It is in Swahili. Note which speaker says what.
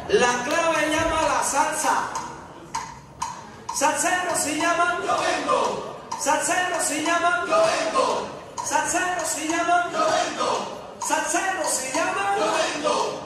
Speaker 1: La clave llama la salsa. Salseros se llaman,
Speaker 2: yo vengo.
Speaker 1: salseros se llaman,
Speaker 2: Yo vengo.
Speaker 1: salseros se llaman,
Speaker 2: Yo vengo.
Speaker 1: salseros se llaman.
Speaker 2: Yo vengo.